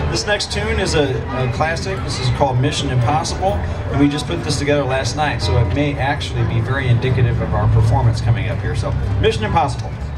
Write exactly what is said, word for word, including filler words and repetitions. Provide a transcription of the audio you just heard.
This next tune is a, a classic. This is called Mission Impossible, and we just put this together last night, so it may actually be very indicative of our performance coming up here. So, Mission Impossible.